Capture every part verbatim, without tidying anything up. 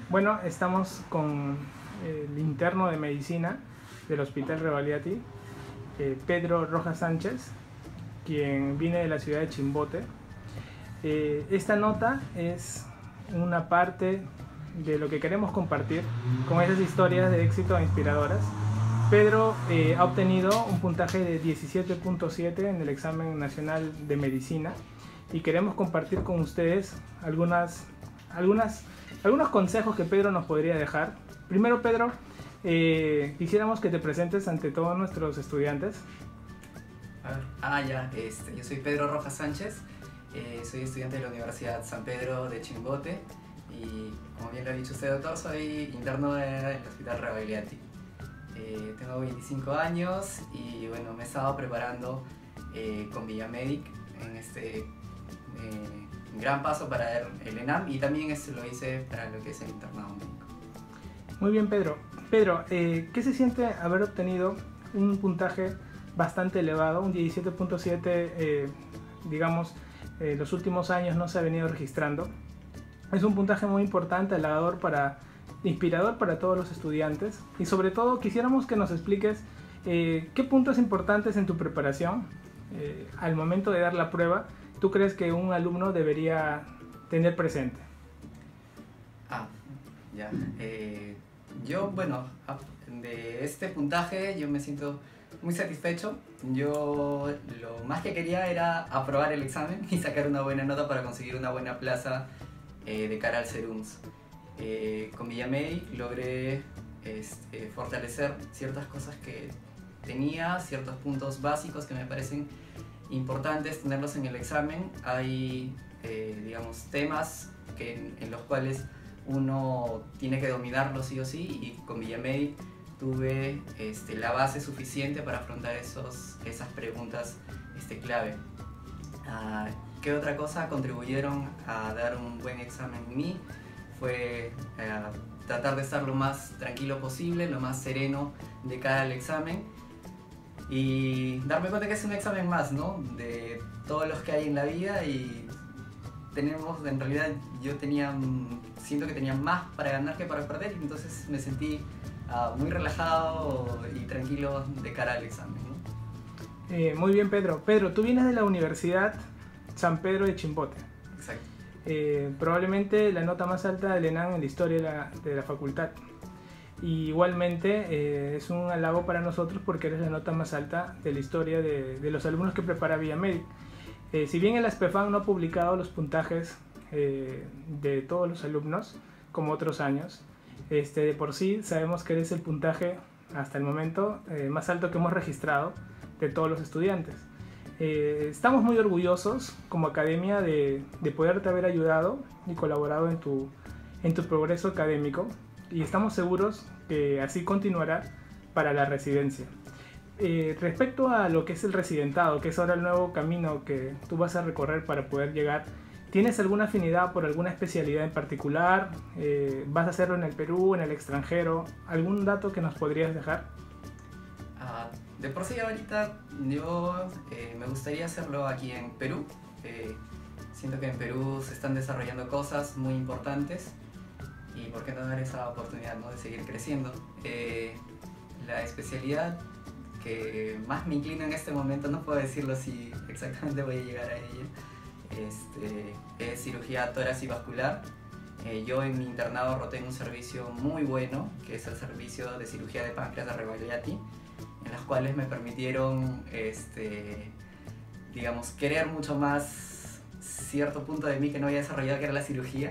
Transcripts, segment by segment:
Bueno, estamos con el interno de medicina del Hospital Rebagliati, eh, Pedro Rojas Sánchez, quien viene de la ciudad de Chimbote. Eh, esta nota es una parte de lo que queremos compartir con esas historias de éxito inspiradoras. Pedro eh, ha obtenido un puntaje de diecisiete punto siete en el examen nacional de medicina y queremos compartir con ustedes algunas, algunas, algunos consejos que Pedro nos podría dejar. Primero, Pedro, eh, quisiéramos que te presentes ante todos nuestros estudiantes. A ver. Ah, ya, este, yo soy Pedro Rojas Sánchez, eh, soy estudiante de la Universidad San Pedro de Chimbote y, como bien lo ha dicho usted, doctor, soy interno del Hospital Rebagliati. Eh, tengo veinticinco años y bueno, me he estado preparando eh, con Villamedic en este eh, gran paso para el ENAM y también este lo hice para lo que es el internado médico. Muy bien, Pedro. Pedro, eh, ¿qué se siente haber obtenido un puntaje bastante elevado, un diecisiete punto siete, eh, digamos, eh, los últimos años no se ha venido registrando? Es un puntaje muy importante, halagador para... inspirador para todos los estudiantes, y sobre todo quisiéramos que nos expliques eh, qué puntos importantes en tu preparación eh, al momento de dar la prueba tú crees que un alumno debería tener presente. Ah, ya. Eh, yo, bueno, de este puntaje yo me siento muy satisfecho. Yo lo más que quería era aprobar el examen y sacar una buena nota para conseguir una buena plaza eh, de cara al Serums. Eh, con Villamedic logré este, fortalecer ciertas cosas que tenía, ciertos puntos básicos que me parecen importantes tenerlos en el examen. Hay, eh, digamos, temas que, en, en los cuales uno tiene que dominarlos sí o sí, y con Villamedic tuve este, la base suficiente para afrontar esos, esas preguntas este, clave. Uh, ¿Qué otra cosa contribuyeron a dar un buen examen en mí? Fue eh, tratar de estar lo más tranquilo posible, lo más sereno de cara al examen y darme cuenta que es un examen más, ¿no? De todos los que hay en la vida, y tenemos, en realidad yo tenía, siento que tenía más para ganar que para perder, y entonces me sentí uh, muy relajado y tranquilo de cara al examen, ¿no? Eh, muy bien, Pedro. Pedro, tú vienes de la Universidad San Pedro de Chimbote. Exacto. Eh, probablemente la nota más alta del ENAM en la historia de la, de la facultad. Y igualmente eh, es un halago para nosotros porque eres la nota más alta de la historia de, de los alumnos que prepara Villamedic. Eh, si bien el ASPEFAM no ha publicado los puntajes eh, de todos los alumnos, como otros años, este, de por sí sabemos que eres el puntaje hasta el momento eh, más alto que hemos registrado de todos los estudiantes. Eh, estamos muy orgullosos como academia de, de poderte haber ayudado y colaborado en tu, en tu progreso académico, y estamos seguros que así continuará para la residencia. Eh, respecto a lo que es el residentado, que es ahora el nuevo camino que tú vas a recorrer para poder llegar, ¿tienes alguna afinidad por alguna especialidad en particular? Eh, ¿Vas a hacerlo en el Perú, en el extranjero? ¿Algún dato que nos podrías dejar? Uh, de por sí ahorita yo eh, me gustaría hacerlo aquí en Perú. Eh, siento que en Perú se están desarrollando cosas muy importantes y por qué no dar esa oportunidad, ¿no?, de seguir creciendo. Eh, la especialidad que más me inclino en este momento, no puedo decirlo si exactamente voy a llegar a ella, este, es cirugía tórax y vascular. Eh, yo en mi internado roté en un servicio muy bueno, que es el servicio de cirugía de páncreas de Rebagliati, en las cuales me permitieron, este, digamos, querer mucho más cierto punto de mí que no había desarrollado, que era la cirugía.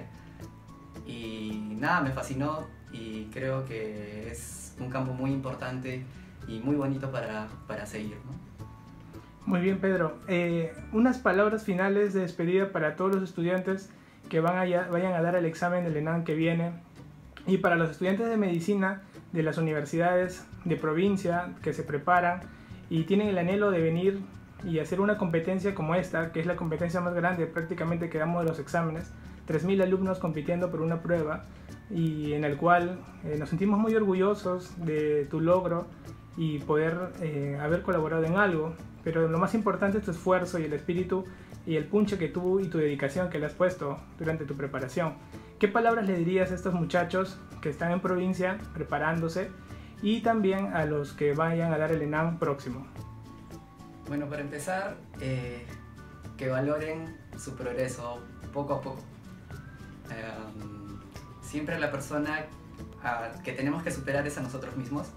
Y nada, me fascinó y creo que es un campo muy importante y muy bonito para, para seguir, ¿no? Muy bien, Pedro. Eh, unas palabras finales de despedida para todos los estudiantes que van a, vayan a dar el examen del ENAM que viene, y para los estudiantes de medicina de las universidades de provincia que se preparan y tienen el anhelo de venir y hacer una competencia como esta, que es la competencia más grande prácticamente que damos de los exámenes, tres mil alumnos compitiendo por una prueba, y en el cual eh, nos sentimos muy orgullosos de tu logro y poder eh, haber colaborado en algo, pero lo más importante es tu esfuerzo y el espíritu y el punche que tú y tu dedicación que le has puesto durante tu preparación. ¿Qué palabras le dirías a estos muchachos que están en provincia preparándose y también a los que vayan a dar el ENAM próximo? Bueno, para empezar, eh, que valoren su progreso poco a poco. Um, siempre la persona a, que tenemos que superar es a nosotros mismos.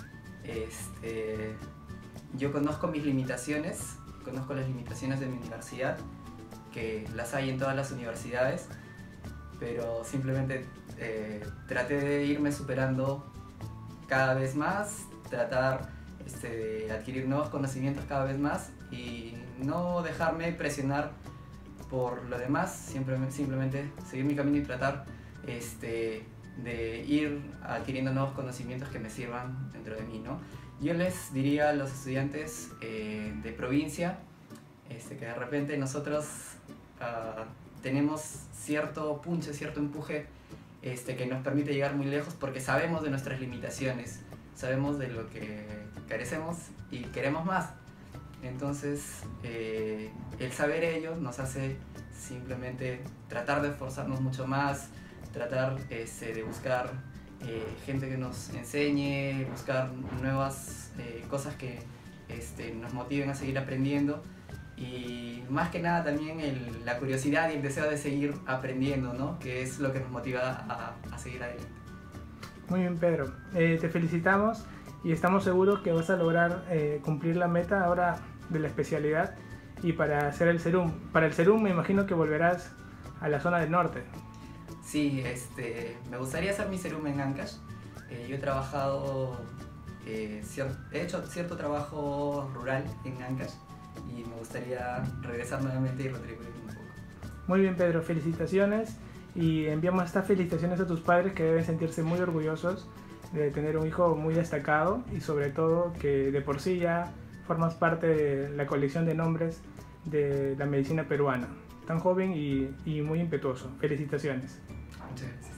Este, yo conozco mis limitaciones, conozco las limitaciones de mi universidad, que las hay en todas las universidades, pero simplemente eh, traté de irme superando cada vez más, tratar este, de adquirir nuevos conocimientos cada vez más y no dejarme presionar por lo demás, siempre, simplemente seguir mi camino y tratar este, de ir adquiriendo nuevos conocimientos que me sirvan dentro de mí, ¿no? Yo les diría a los estudiantes eh, de provincia este, que de repente nosotros uh, tenemos cierto punche, cierto empuje este, que nos permite llegar muy lejos porque sabemos de nuestras limitaciones, sabemos de lo que carecemos y queremos más. Entonces, eh, el saber ello nos hace simplemente tratar de esforzarnos mucho más, tratar este, de buscar eh, gente que nos enseñe, buscar nuevas eh, cosas que este, nos motiven a seguir aprendiendo y más que nada también el, la curiosidad y el deseo de seguir aprendiendo, ¿no? Que es lo que nos motiva a, a seguir adelante. Muy bien, Pedro. Eh, te felicitamos y estamos seguros que vas a lograr eh, cumplir la meta ahora de la especialidad y para hacer el SERUM. Para el SERUM me imagino que volverás a la zona del norte. Sí, este, me gustaría hacer mi SERUM en Ancash. Eh, yo he trabajado, eh, cier- he hecho cierto trabajo rural en Ancash y me gustaría regresar nuevamente y retribuir un poco. Muy bien, Pedro, felicitaciones y enviamos estas felicitaciones a tus padres que deben sentirse muy orgullosos de tener un hijo muy destacado y sobre todo que de por sí ya formas parte de la colección de nombres de la medicina peruana. Tan joven y, y muy impetuoso. Felicitaciones. Muchas gracias.